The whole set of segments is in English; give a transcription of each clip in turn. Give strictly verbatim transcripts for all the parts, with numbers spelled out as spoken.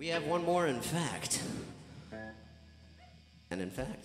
We have one more, in fact. And in fact.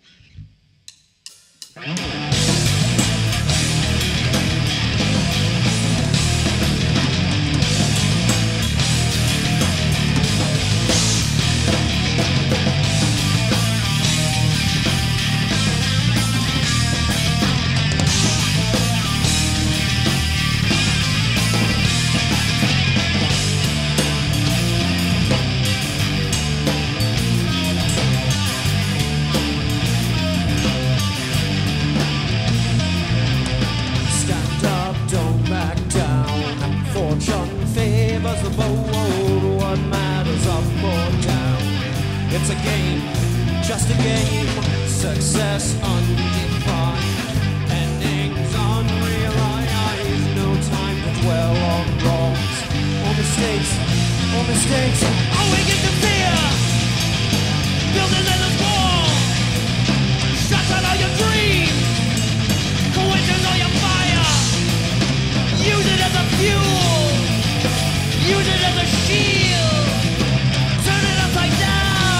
It's a game, just a game, success undefined, endings unrealized, no time to dwell on wrongs, or mistakes, or mistakes, awaken to fear, build an endless wall, shut out all your dreams, quenches all your fire, use it as a fuel, use it as a shield, turn it upside down.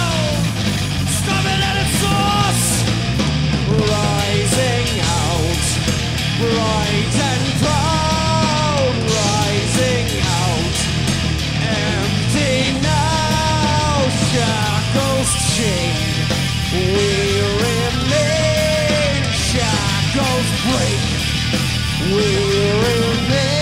Rising out, bright and proud, rising out, empty now, shackles chained, we remain, shackles break, we remain.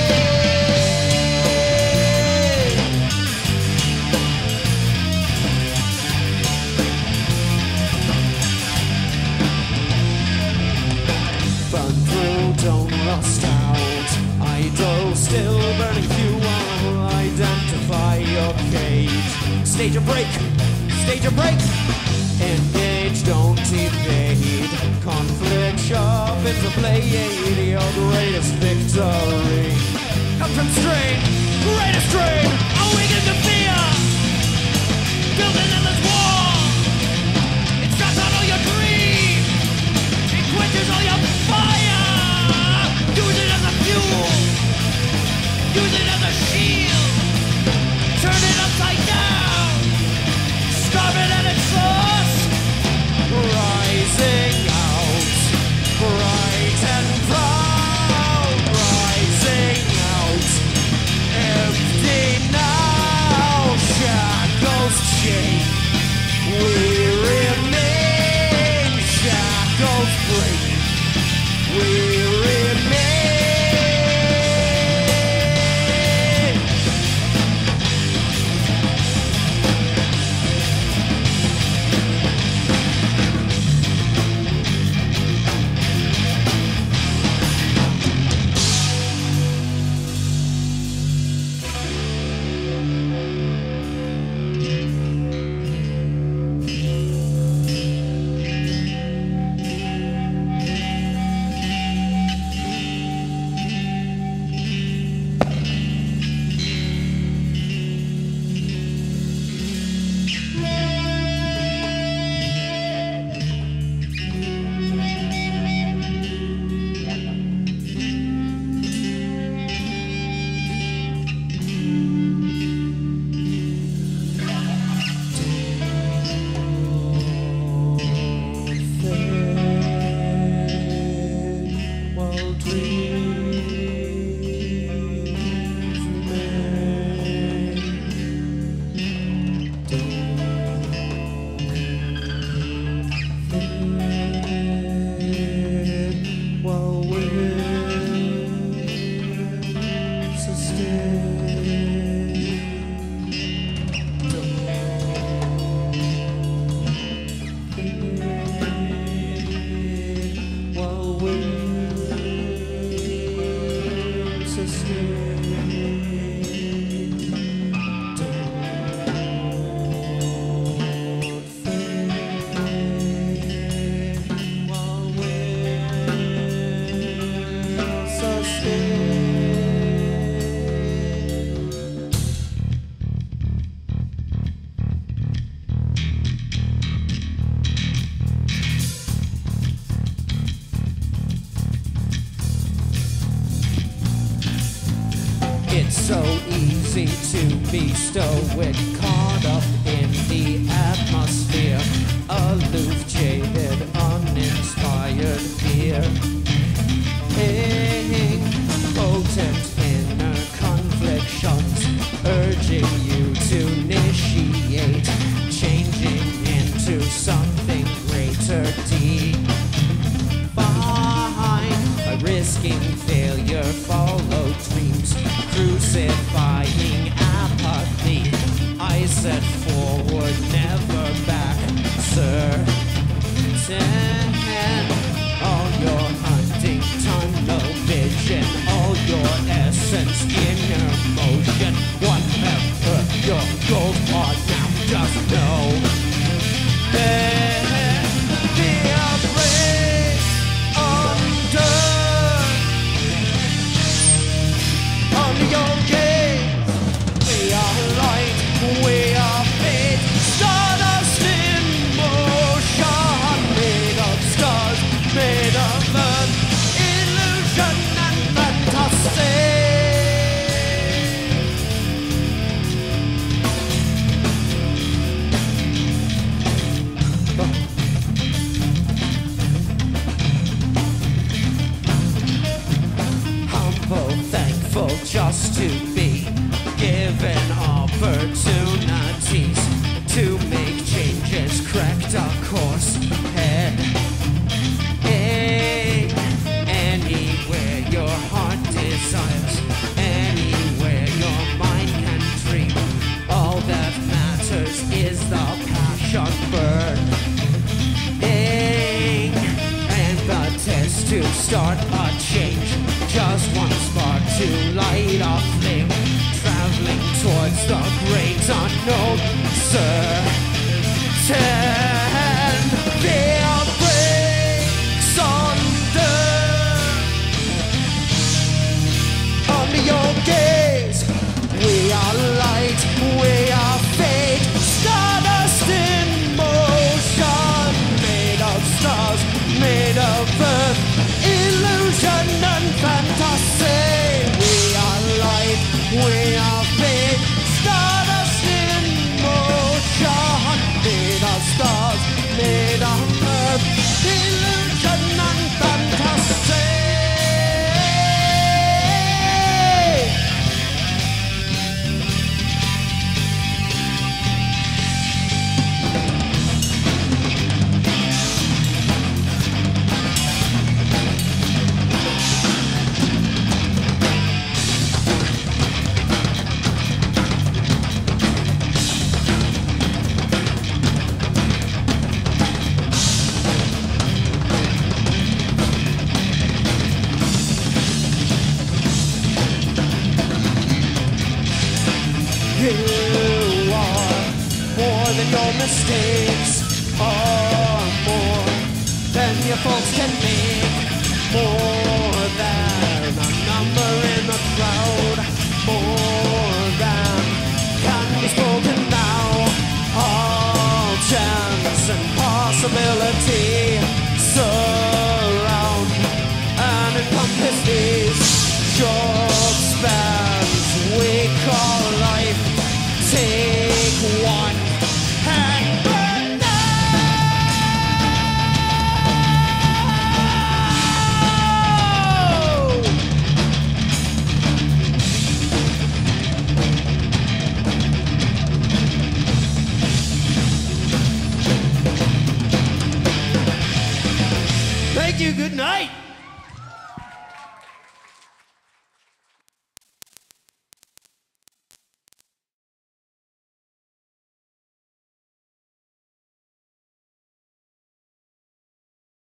Don't rust out, idle, still burning fuel, identify your cage. Stage a break, stage a break, engage, don't evade. Conflict sharp into blade, your greatest victory. Come from strain, greatest strain, awaken to fear. Build an endless wall, it shuts out all your dreams, it quenches all your fire. Use it as a fuel, use it as a shield, turn it upside down, starve it at its source, rising out, bright and proud, rising out, empty now, shackles chain, we remain, shackles break, we remain. So easy to be stoic, calm. said forward, never back, sir. Ten, all your hunting tunnel vision, all your essence in your motion. Whatever your goals are now, just know. Then be afraid under, under your gaze. We are light, we are fate, stardust in motion, made of stars, made of earth, illusion and fantasy. Humble, thankful just to be given opportunities to make changes, correct our course head. Hey, anywhere your heart desires, anywhere your mind can dream, all that matters is the passion burn. Hey, and the test to start a change, just one spark to light a flame, traveling towards the great unknown, sir. Ten, fear breaks under, under your gaze. We are light, we are fate, stardust in motion, made of stars, made of earth, illusion and fantasy. We are light, we are fate, stardust in motion, made of stars, made of earth, illusion and fantasy. You are more than your mistakes, or more than your faults can make, more than a number in the crowd, more than can be spoken now. All chance and possibility surround and encompass these short spans we call life. Take one and burn down. Thank you, good night.